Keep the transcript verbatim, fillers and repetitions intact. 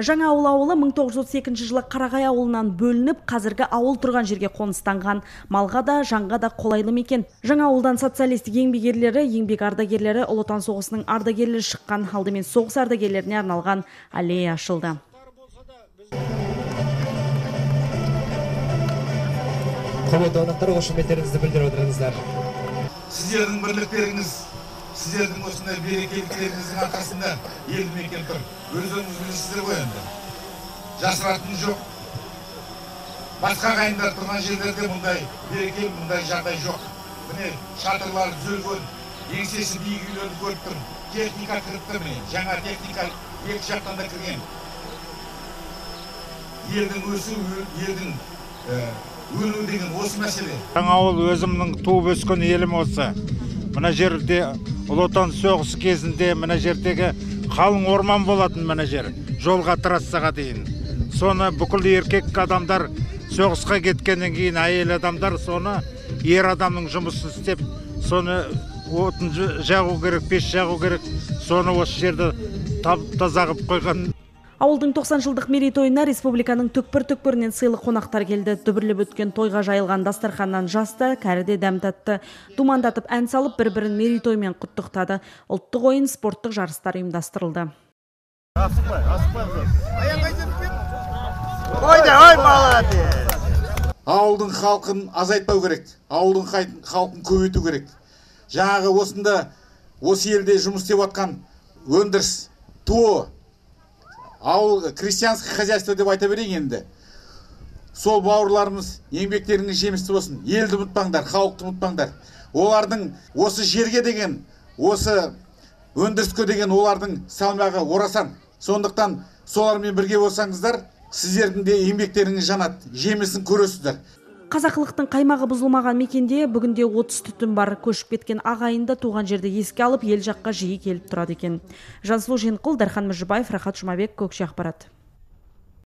Жаңа ауыл ауылы мың тоғыз жүз отыз екінші жылы Қарағай ауылынан бөлініп, қазіргі ауыл тұрған жерге қоныстанған. Малға да, жанға да қолайлы мекен. Жаңа ауылдан социалистік еңбек ерлері, еңбек ардагерлері, Ұлы Отан соғысының ардагерлері шыққан, алдымен соғыс ардагерлеріне арналған аллея ашылды. Құрметті қонақтар, қошеметтеріңізді білдіріп отырыңыздар. Сіздердің бірліктеріңіз, сіздердің осындай берекеліктеріңіздің арқасында елді мекен тұр. Өздеріңіз білесіздер ғой енді. Жасыратын жоқ. Басқа ағайындар тұрған жерлерде мұндай берекелі, мұндай жағдай жоқ. Міне шатырлар түзелген, еңсесі биік үйлерді көріп тұр. Техника кіріп тұр міне. Жаңа техника екі жақтан да кірген. Елдің өсу, елдің өлу деген осы мәселе. Жаңа ауыл өзімнің туып өскен елім осы. Мына жерде Ұлы Отан соғысы кезінде мына жердегі қалың орман болатын мына жер. Жолға трассаға дейін. Соны бүкіл еркек адамдар соғысқа кеткеннен кейін әйел адамдар соны ер адамның жұмысын істеп, соны отын жағу керек, пеш жағу керек. Соны осы жерді таза қылып қойған. Ауылдың тоқсан жылдық мерейтойына республиканың түкпір-түкпірінен сыйлы қонақтар келді. Дүбірлеп өткен тойға жайылған дастарханнан жасты, кәріде дәм татты. Думандатып ән салып, бір-бірін мерейтоймен құттықтады. Ұлттық ойын, спорттық жарыстар ұйымдастырылды. Асықпай, асықпай. Ойда, ой, молодец. Ауылдың халқын азайтпау керек. Ауылдың халқын көбейту керек. Жаңағы осында, осы елде жұмыс істеп жатқан өндіріс, туы, ауыл крестьянский хозяйство деп айта берейін енді. Сол бауырларымыз еңбектеріңіз жемісті болсын. Елді ұмытпаңдар, халықты ұмытпаңдар. Олардың осы жерге деген, осы өндіріске деген олардың салмағы орасан. Сондықтан солармен бірге болсаңыздар, сіздердің де еңбектеріңіз жанат, жемісін көресіздер. Қазақылықтың қаймағы бұзылмаған мекенде бүгінде отыз түтін бар. Көшіп кеткен ағайынды туған жерді еске алып, ел жаққа жиі келіп тұрады екен. Жансұлу Жиенқұл, Дархан Мүжібаев, Рахат Жұмабек, Көкше ақпарат.